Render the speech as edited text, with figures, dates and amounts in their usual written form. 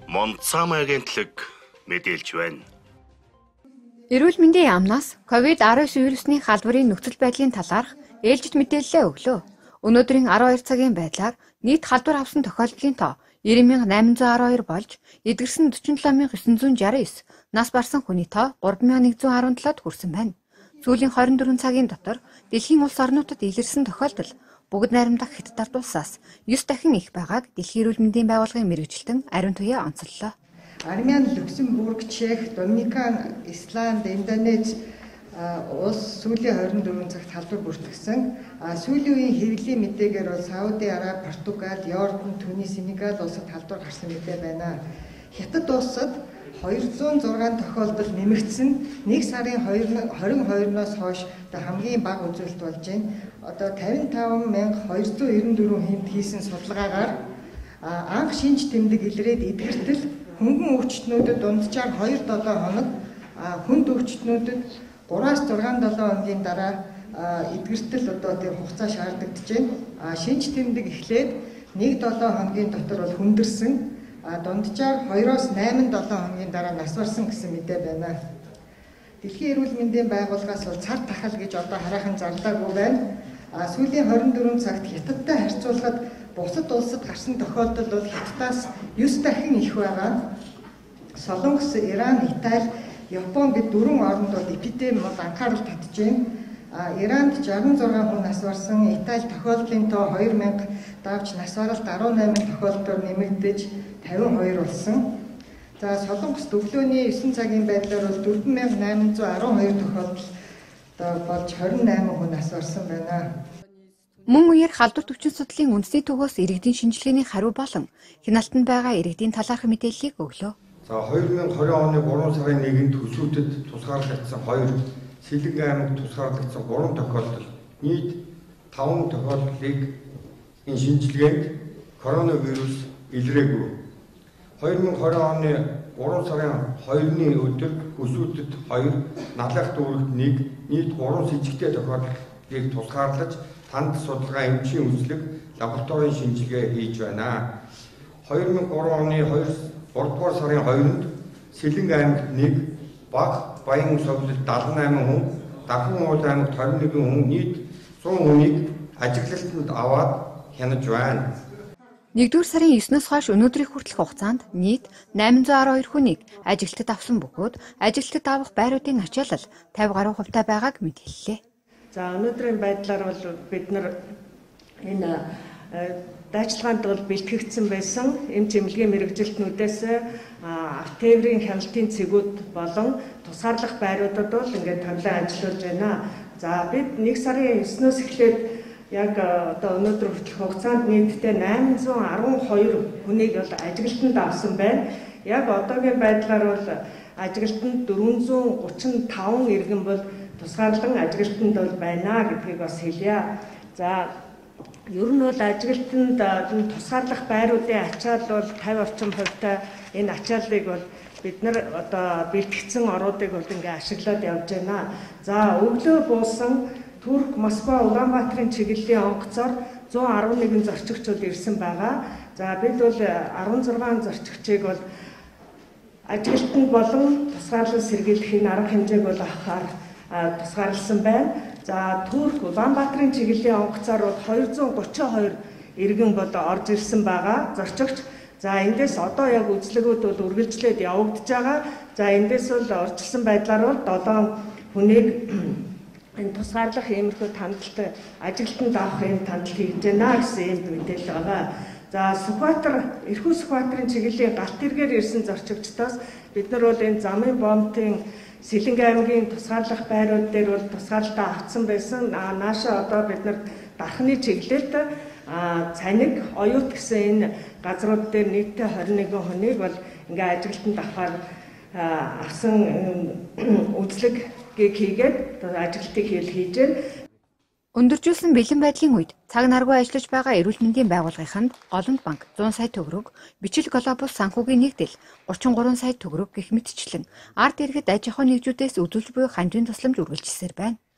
Монцам агентлаг мэдээлж байна. Эрүүл мэндийн яамнаас COVID-19 вирусны халдварын нөхцөл байдлын талаарх ээлжид мэдээлэл өглөө. Өнөөдрийн 12 цагийн байдлаар нийт халдвар авсан тохиолдлын тоо 90,812 болж, эдгэрсэн 47,969, нас барсан хүний тоо 3,117-д хүрсэн байна. Сүүлийн 24 цагийн дотор дэлхийн улс орнуудад илэрсэн тохиолдол бүгд найрамдах Хятад улсаас 9 дахин их байгааг Дэлхийн эрүүл мэндийн байгууллагын мэргэжилтэн ариун туяа онцоллоо. Армян, Люксембург, Чех, Доминикан, Исланд, Индонез улс сүүлийн 24 цагт халдвар бүртгэсэн. Сүүлийн үеийн хэвлэлийн мэдээгээр бол Сауди Араби, Португал, Йордан, Түнис, Сенегал улсад халдвар гарсан мэдээ байна. Хятад улсад 206 тохиолдол нэмэгдсэн. 1 сарын 22-ноос хойш хамгийн бага үзүүлэлт болж байна. Одоо 55,294 хүнд хийсэн судалгаагаар анх шинж тэмдэг илрээд эдгэртэл хөнгөн өвчтнүүдэд дунджаар 2-7 хоног, хүнд өвчтнүүдэд 3-6-7 хоногийн дараа эдгэртэл одоо тэр хугацаа шаардагдаж байна. Шинж тэмдэг эхлээд 1-7 хоногийн дотор бол хүндэрсэн, дунджаар 2-8-7 хоногийн дараа нас барсан гэсэн мэдээ байна. Дэлхийн эрүүл мэндийн байгууллагаас бол цар тахал гэж одоо хараахан зарлаагүй байна. Сүүлийн 24 цагт Хятадтай харьцуулахад бусад улсад гарсан тохиолдол бол Хятадаас 9 дахин их байгаа. Солонгос, Иран, Итали, Япон гэд 4 орнд бол эпидеми анхаарал татж байна. Иранд 66 хүн нас барсан, Итали тохиолдлын тоо 2000 давж нас баралт 18 тохиолдолд нэмэгдэж 52 болсон. За Солонгост өглөөний 9 цагийн байдлаар бол 4812 тохиолдол болж 28 хүн нас барсан байна. Мөн үеэр халдвар төвчин судлалын үндэсний төвөөс иргэдийн шинжилгээний хариу болон хяналтанд байгаа иргэдийн талаарх мэдээллийг өглөө. За 2020 оны 3 сарын 1-нд төсвүүдэд тусгаарлагдсан 2, Сэлэнг аймагт тусгаарлагдсан 3 тохиолдол, нийт 5 тохиолдлыг энэ шинжилгээнд коронавирус илрээгүй. 2020 оны 3 сарын 2-ны өдөр төсвүүдэд 2, Налах дүүрэгт 1, нийт 3 с ижигтэй тохиолдлыг тусгаарлаж танд судалгаа эмчийн үзлэг лабораторийн шинжилгээ хийж байна. 2003 оны 3-р сарын 2-нд Сэлэнг аймагт 1, Баг Баян совлолт 78 хүн, Дахин уул аймагт 21 хүн, нийт 100 хүнийг ажиглалтанд аваад хянаж байна. 1-р сарын 9-ноос хойш өнөөдрийн хүртэлх хугацаанд нийт 812 хүнийг ажиглалтад авсан бөгөөд ажиглалтад авах байруудын ачаалал 50 гаруй хувьтай байгааг мэдээллээ. За өнөөдрийн байдлаар бол бид нар энэ дайчилгаанд бол бэлтгэгдсэн байсан эмч эмнэлгийн мэрэгжилтнүүдээс тээврийн хяналтын цэгүүд болон тусгаарлах байруудад бол ингээд томилон ажиллаж байна. За бид 1 сарын 9-ноос эхлээд яг одоо өнөөдөр хүртэлх хугацаанд нийтдээ 812 хүнийг бол ажиглалтанд авсан байна. Яг одоогийн байдлаар бол ажиглалтанд 435 иргэн бол тусгаарлан ажиглалтанд бол байна гэдгийг бас хэлье. За ер нь бол ажиглалтанд тусгаарлах байруудын ачаал бол 50 орчим хувьтай энэ ачааллыг бол бид нар одоо бэлтгэгдсэн оруудыг бол ингээ ашиглаад явж байна. За өглөө буусан Турк, Москва, Улаанбаатарын чиглэлийн онгоцоор 111 зорчигчид ирсэн байгаа. За бид бол 16 зорчигчийг бол ажиглалтанд болон тусгаарлан сэргийлэхийн арга хэмжээг бол авахаар тусгаарласан байна. За Турк, Улаанбаатарын чиглэлийн онгоцоор бол 232 иргэн бол орж ирсэн байгаа зорчигч. За эндээс одоо яг үзлэгүүд бол үргэлжлээд явагдаж байгаа. За эндээс бол орчилсан байдлаар бол 7 хүнийг энэ тусгаарлах иймэрхүү тандалтай ажиглалтанд авах юм тандал хийж байна гэсэн юм мэдээлэл байгаа. За Сүхбаатар, Эрхүү Сүхбаатарын чиглэлийн галт эргээр ирсэн зорчигчдоос бид нар бол энэ замын бомтын Сэлэнг аймгийн тусгаарлах байрууд дээр бол тусгаарлалтаа авсан байсан. Нааша одоо бид нар Дархны чиглэлд Цаник, Оюут гэсэн энэ газрууд дээр нийтдээ 21 хүнийг бол ингээ ажиглалтанд авахар авсан үзлэгийг хийгээд ажиглалтыг хийж байна. Өндөржүүлсэн бэлэн байдлын үед цаг наргүй ажиллаж байгаа эрүүл мэндийн байгууллагынд Голомт банк 100 сая төгрөг, Бичил глобал санхүүгийн нэгдэл 33 сая төгрөг гэх мэтчлэн ард иргэд аж ахуйн нэгжүүдээс үзүүлж буй хандивын тусламж үргэлжилсээр байна.